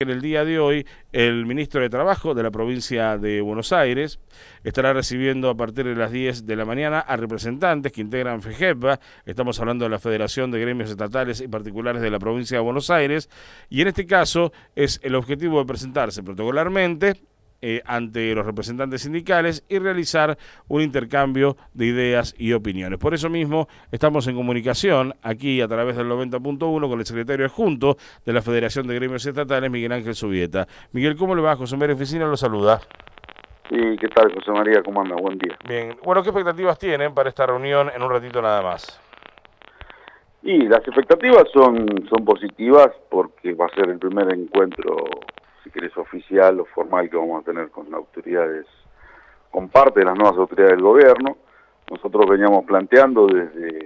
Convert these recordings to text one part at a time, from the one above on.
En el día de hoy, el ministro de Trabajo de la provincia de Buenos Aires estará recibiendo a partir de las 10 de la mañana a representantes que integran FEGEPBA. Estamos hablando de la Federación de Gremios Estatales y Particulares de la provincia de Buenos Aires, y en este caso es el objetivo de presentarse protocolarmente ante los representantes sindicales y realizar un intercambio de ideas y opiniones. Por eso mismo estamos en comunicación aquí a través del 90.1 con el secretario adjunto de la Federación de Gremios Estatales, Miguel Ángel Subieta. Miguel, ¿cómo le va? José María Oficina lo saluda. Sí, ¿qué tal, José María? ¿Cómo anda? Buen día. Bien, bueno, ¿qué expectativas tienen para esta reunión en un ratito nada más? Y las expectativas son positivas porque va a ser el primer encuentro, si querés, oficial o formal que vamos a tener con autoridades, con parte de las nuevas autoridades del gobierno. Nosotros veníamos planteando desde,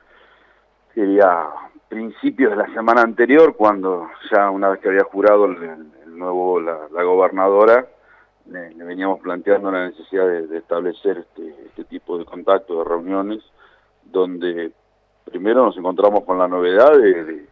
sería principios de la semana anterior, cuando ya una vez que había jurado la gobernadora, le veníamos planteando la necesidad de establecer este tipo de contactos, de reuniones, donde primero nos encontramos con la novedad de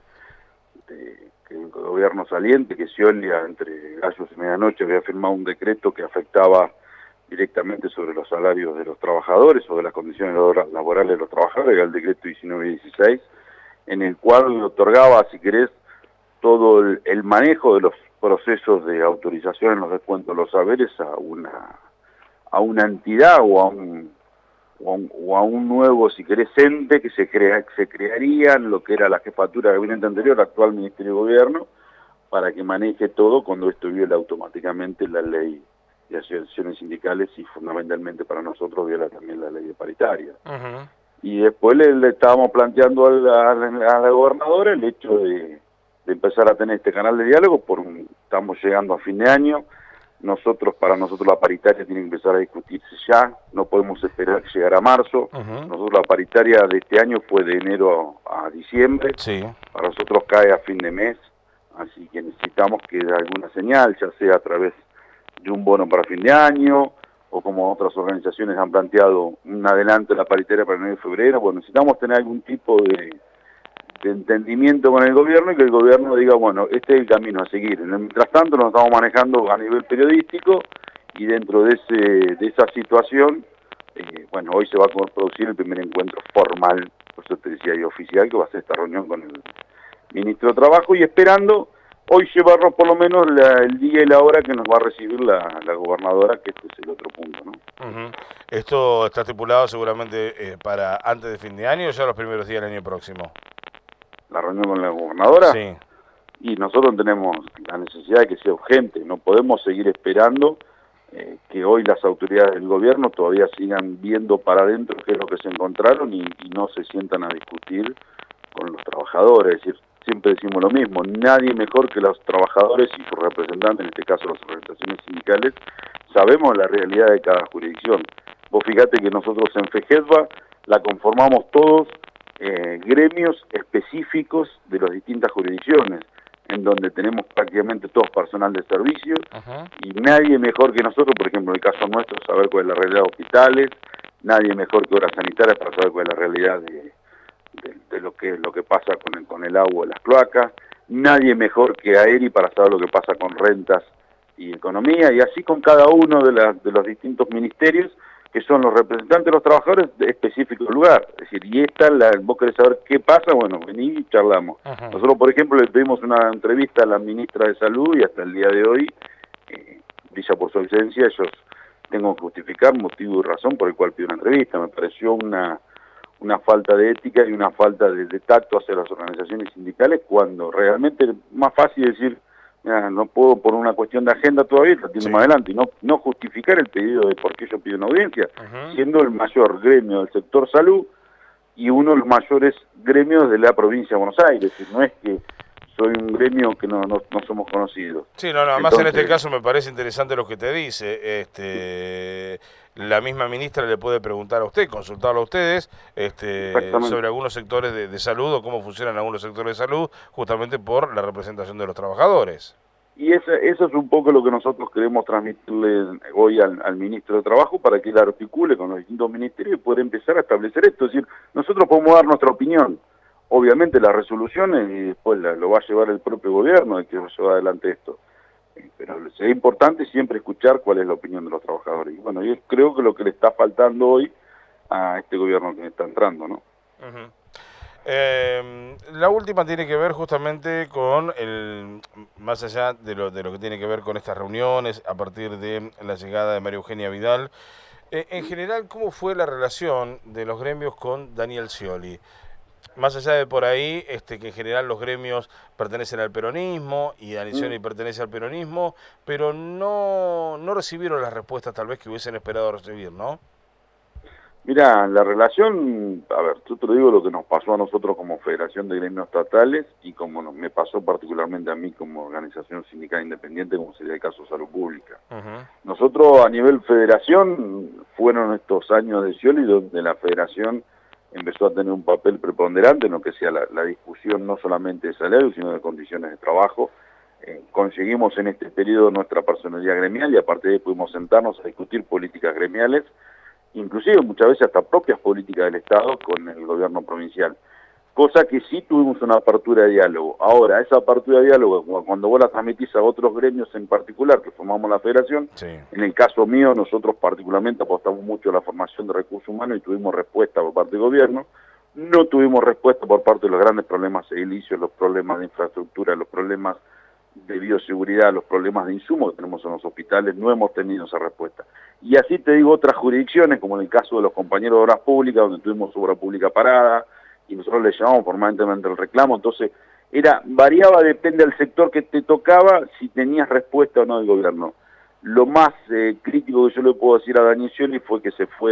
que el gobierno saliente, que Scioglia, entre gallos y medianoche, había firmado un decreto que afectaba directamente sobre los salarios de los trabajadores o de las condiciones laborales de los trabajadores, que era el decreto 1916, en el cual otorgaba, si querés, todo el manejo de los procesos de autorización en los descuentos de los saberes a una entidad o a un nuevo, si querés, ente que se crearía en lo que era la jefatura de gabinete anterior, actual Ministerio de Gobierno, para que maneje todo cuando esto viola automáticamente la ley de asociaciones sindicales y fundamentalmente para nosotros viola también la ley de paritaria. Y después le estábamos planteando a la gobernadora el hecho de empezar a tener este canal de diálogo, estamos llegando a fin de año. Para nosotros la paritaria tiene que empezar a discutirse ya, no podemos esperar que llegara a marzo. Nosotros la paritaria de este año fue de enero a diciembre, Sí. Para nosotros cae a fin de mes, así que necesitamos que dé alguna señal, ya sea a través de un bono para fin de año, o como otras organizaciones han planteado, un adelanto de la paritaria para el 9 de febrero. Bueno, necesitamos tener algún tipo de entendimiento con el gobierno y que el gobierno diga, bueno, este es el camino a seguir. Mientras tanto nos estamos manejando a nivel periodístico y dentro de esa situación, bueno, hoy se va a producir el primer encuentro formal, por eso te decía, y oficial, que va a ser esta reunión con el ministro de Trabajo, y esperando hoy llevarnos por lo menos el día y la hora que nos va a recibir la gobernadora, que este es el otro punto, ¿no? Esto está estipulado seguramente para antes de fin de año o ya los primeros días del año próximo. La reunión con la gobernadora. Sí. Y nosotros tenemos la necesidad de que sea urgente, no podemos seguir esperando que hoy las autoridades del gobierno todavía sigan viendo para adentro qué es lo que se encontraron y no se sientan a discutir con los trabajadores. Es decir, siempre decimos lo mismo, nadie mejor que los trabajadores y sus representantes, en este caso las organizaciones sindicales, sabemos la realidad de cada jurisdicción. Vos fíjate que nosotros en FEGEPBA la conformamos todos gremios específicos de las distintas jurisdicciones, en donde tenemos prácticamente todos personal de servicio, y nadie mejor que nosotros, por ejemplo, en el caso nuestro, saber cuál es la realidad de hospitales, nadie mejor que horas sanitarias para saber cuál es la realidad de lo que pasa con el agua de las cloacas, nadie mejor que AERI para saber lo que pasa con rentas y economía, y así con cada uno de los distintos ministerios, que son los representantes de los trabajadores de específico lugar. Es decir, y vos querés saber qué pasa, bueno, vení y charlamos. Nosotros, por ejemplo, le pedimos una entrevista a la ministra de Salud y hasta el día de hoy, brilla por su ausencia, ellos tengo que justificar motivo y razón por el cual pido una entrevista. Me pareció una falta de ética y una falta de tacto hacia las organizaciones sindicales, cuando realmente es más fácil decir, mira, no puedo por una cuestión de agenda todavía, la tiene más adelante, y no justificar el pedido de por qué yo pido una audiencia, siendo el mayor gremio del sector salud y uno de los mayores gremios de la provincia de Buenos Aires. No es que soy un gremio que no somos conocidos. Sí, no, además en este caso me parece interesante lo que te dice. La misma ministra le puede preguntar a usted, consultarlo a ustedes, sobre algunos sectores de salud o cómo funcionan algunos sectores de salud, justamente por la representación de los trabajadores. Y eso es un poco lo que nosotros queremos transmitirle hoy al ministro de Trabajo, para que él articule con los distintos ministerios y poder empezar a establecer esto. Es decir, nosotros podemos dar nuestra opinión. Obviamente las resoluciones y después lo va a llevar el propio gobierno, el que va a llevar adelante esto. Pero sería importante siempre escuchar cuál es la opinión de los trabajadores. Y bueno, yo creo que lo que le está faltando hoy a este gobierno que está entrando, ¿no? Ujú. La última tiene que ver justamente con más allá de lo que tiene que ver con estas reuniones a partir de la llegada de María Eugenia Vidal. En general, ¿cómo fue la relación de los gremios con Daniel Scioli? Más allá de por ahí, que en general los gremios pertenecen al peronismo y Daniel Scioli pertenece al peronismo, pero no recibieron las respuestas tal vez que hubiesen esperado recibir, ¿no? Mira, la relación, a ver, yo te lo digo lo que nos pasó a nosotros como Federación de Gremios Estatales y como me pasó particularmente a mí como organización sindical independiente, como sería el caso de Salud Pública. Nosotros a nivel federación, fueron estos años de Scioli donde la federación empezó a tener un papel preponderante en lo que sea la discusión no solamente de salario, sino de condiciones de trabajo. Conseguimos en este periodo nuestra personalidad gremial y aparte de ahí pudimos sentarnos a discutir políticas gremiales, inclusive muchas veces hasta propias políticas del Estado con el gobierno provincial, cosa que sí tuvimos una apertura de diálogo. Ahora, esa apertura de diálogo, cuando vos la transmitís a otros gremios en particular, que formamos la federación, Sí. En el caso mío, nosotros particularmente apostamos mucho a la formación de recursos humanos y tuvimos respuesta por parte del gobierno, no tuvimos respuesta por parte de los grandes problemas edilicios, los problemas de infraestructura, los problemas de bioseguridad, los problemas de insumos que tenemos en los hospitales, no hemos tenido esa respuesta. Y así te digo otras jurisdicciones, como en el caso de los compañeros de obras públicas, donde tuvimos obra pública parada, y nosotros le llamamos permanentemente el reclamo, entonces variaba, depende del sector que te tocaba, si tenías respuesta o no del gobierno. Lo más crítico que yo le puedo decir a Daniel Scioli fue que se fue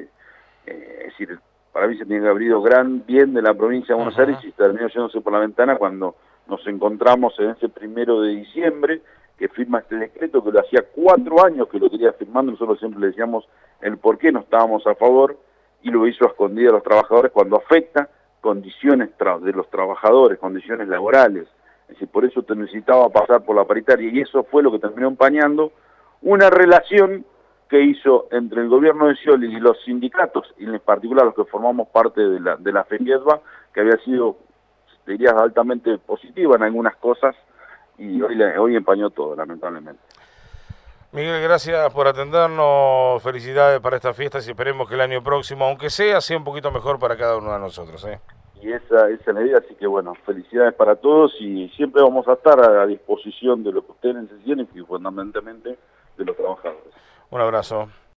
es decir, para mí se tiene que haber ido bien de la provincia de Buenos Aires y terminó yéndose por la ventana cuando nos encontramos en ese 1 de diciembre, que firma este decreto, que lo hacía 4 años que lo quería firmando, nosotros siempre le decíamos el por qué no estábamos a favor, y lo hizo a escondidas a los trabajadores cuando afecta condiciones de los trabajadores, condiciones laborales. Es decir, por eso te necesitaba pasar por la paritaria, y eso fue lo que terminó empañando una relación que hizo entre el gobierno de Scioli y los sindicatos, y en particular los que formamos parte de la FENIEDVA, que había sido, te dirías, altamente positiva en algunas cosas, y hoy empañó todo, lamentablemente. Miguel, gracias por atendernos, felicidades para estas fiestas y esperemos que el año próximo, aunque sea un poquito mejor para cada uno de nosotros. Y esa es la idea, así que bueno, felicidades para todos y siempre vamos a estar a disposición de lo que ustedes necesiten y fundamentalmente de los trabajadores. Un abrazo.